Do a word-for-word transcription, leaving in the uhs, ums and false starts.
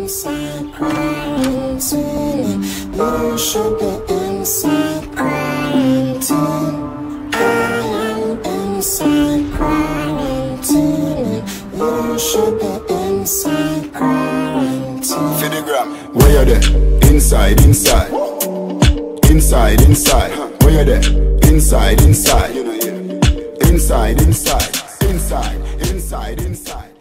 inside quarantine. You should be inside quarantine. I am inside quarantine. You should be inside quarantine. Fidigram, where you there? Inside, inside. Inside, inside. Where you there? Inside, inside. Inside, inside. Inside, inside, inside.